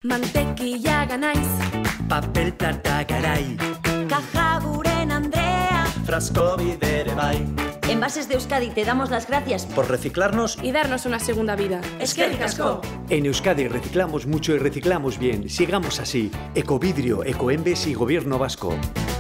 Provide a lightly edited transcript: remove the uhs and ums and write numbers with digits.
Mantequilla ganaiz, papel plata garai, Caja Guren Andrea, frasco bidere bai. Envases de Euskadi, te damos las gracias Por reciclarnos y darnos una segunda vida. Eskerrik asko. En Euskadi reciclamos mucho y reciclamos bien. Sigamos así. Ecovidrio, Ecoembes y Gobierno Vasco.